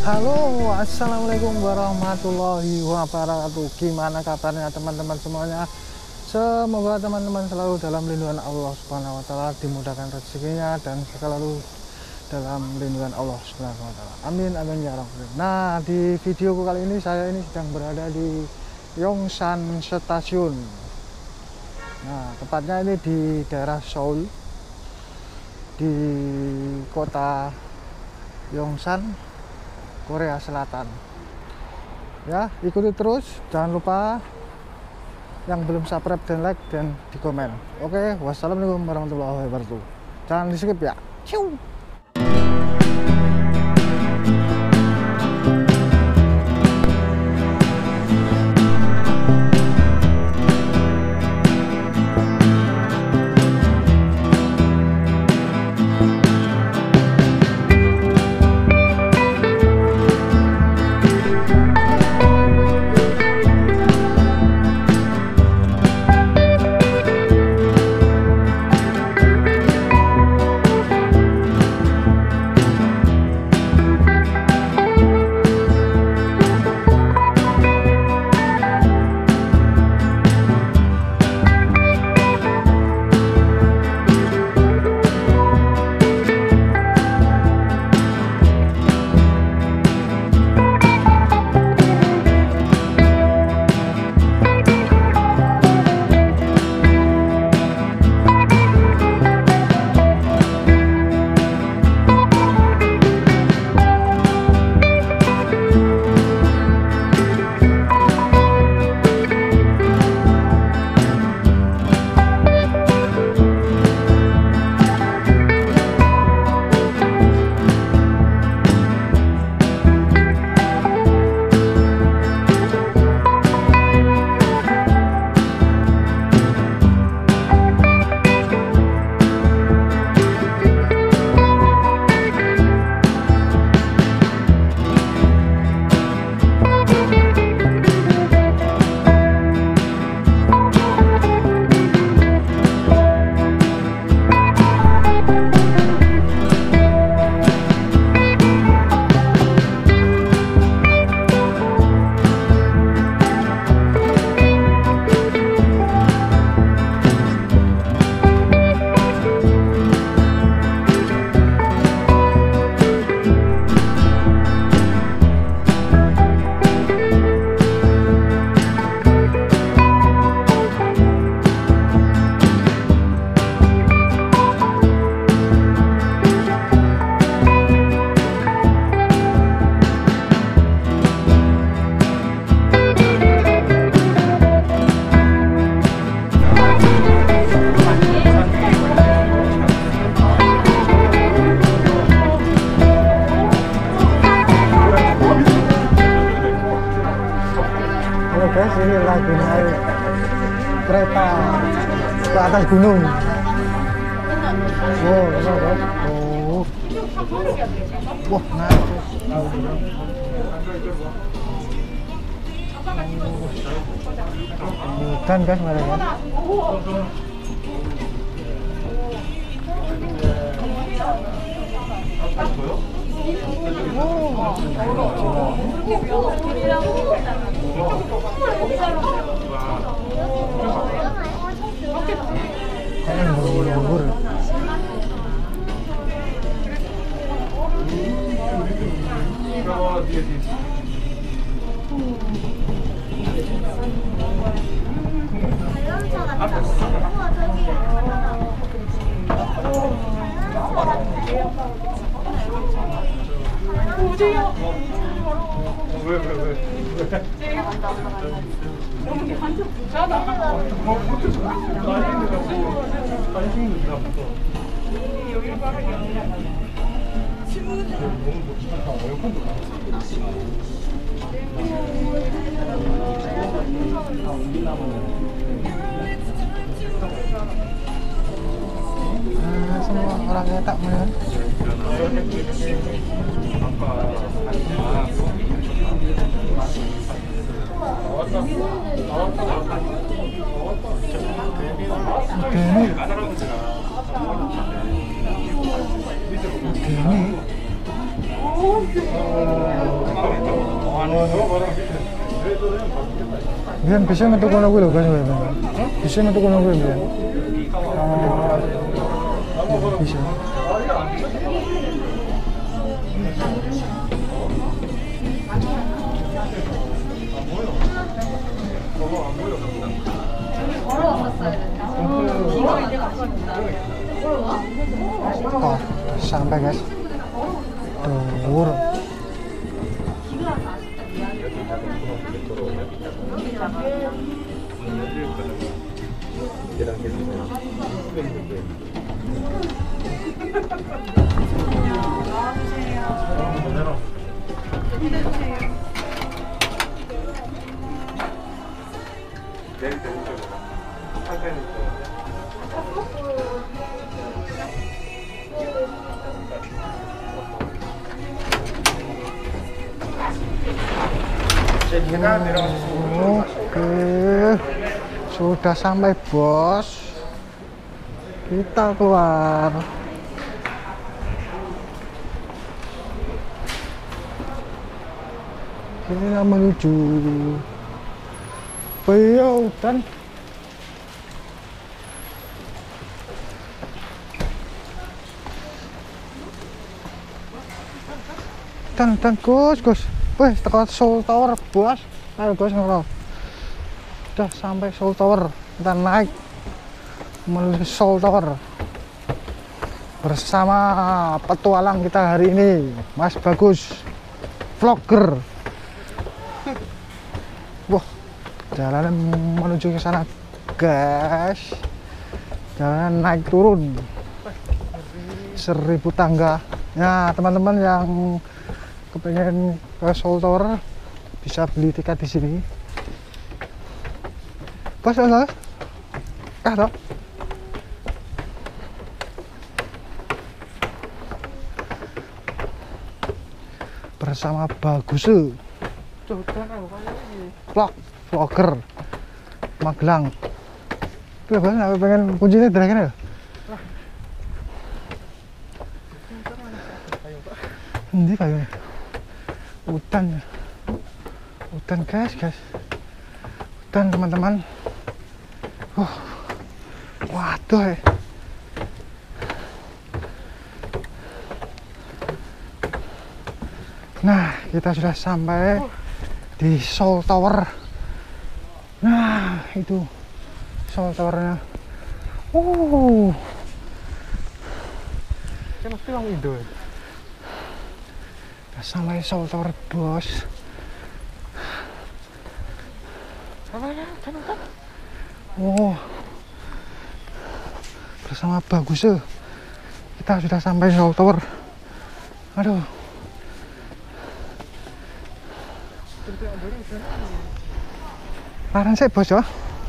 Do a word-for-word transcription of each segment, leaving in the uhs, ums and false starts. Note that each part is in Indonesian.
Halo, assalamualaikum warahmatullahi wabarakatuh. Gimana kabarnya teman-teman semuanya? Semoga teman-teman selalu dalam lindungan Allah Subhanahu wa taala, dimudahkan rezekinya dan selalu dalam lindungan Allah Subhanahu wa taala. Amin amin ya rabbal alamin. Nah, di videoku kali ini saya ini sedang berada di Yongsan Stasiun. Nah, tepatnya ini di daerah Seoul, di kota Yongsan, Korea Selatan. Ya, ikuti terus, jangan lupa yang belum subscribe dan like dan di komen. Oke, wassalamualaikum warahmatullahi wabarakatuh. Jangan di skip ya. Ciu. Guys, ini lagi naik kereta ke atas gunung. Wow, enak guys. Oh, wah, naik. Hutan guys, mereka. Kayaknya bubur-bubur. 왜, 왜, 왜? 너무 완전 부자다. 여기 빠르게 Nah, semua orangnya tak melihat. Ini Biyen bisa metu kono kuwi lho, Guys. Bisa metu kono kuwi biyen. Oh. Bisa. Oh, sampai guys. Tur. Oke, sudah sampai bos. Kita keluar. Kita menuju Peyaudan. Dan dan Gus Gus. Wih, tekan Seoul Tower, bos. Ayo, Gus, ngono. Udah sampai Seoul Tower. Kita naik menuju Seoul Tower. Bersama petualang kita hari ini, Mas Bagus, vlogger. Wah, jalanan menuju ke sana, guys. Jalanan naik turun. Seribu tangga. Nah, teman-teman yang kepengen ke Seoul Tower bisa beli tiket di sini. Bos, enggak? Ah, toh. Bersama Bagus. Vlog, vlogger Magelang. Tuh, Bos, aku pengen kuncinya terakhir ya. Ini kayaknya hutan ya, hutan guys guys hutan teman-teman. uh, waduh ya. Nah, kita sudah sampai di Seoul Tower. Nah, itu Seoul Towernya. uh saya mesti orang Indo ya. Sampai Seoul Tower, bos. Oh, bersama Bagus ya. Kita sudah sampai Seoul Tower. Aduh. Larang sih, bos ya.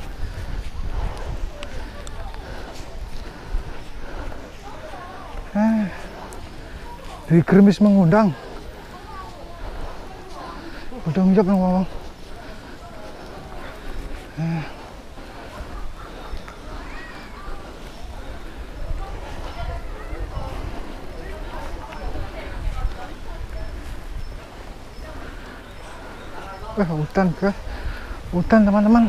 Eh, di Gerimis mengundang. Udah ngejap yang ngomong. Eh. Wah, hutan ke hutan teman-teman.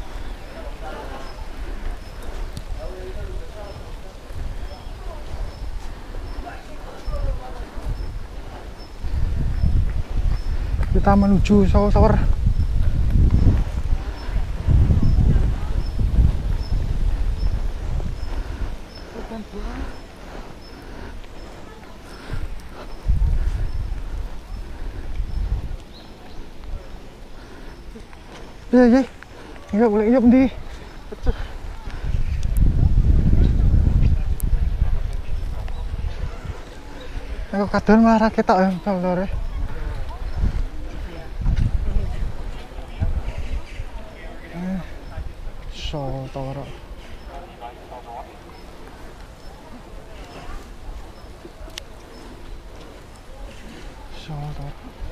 Kita menuju Seoul Tower. Iya, iya. Enggak boleh hidup di. Aku kadang malah rakyat tak ya, Tower. Seoul Tower. Seoul Tower.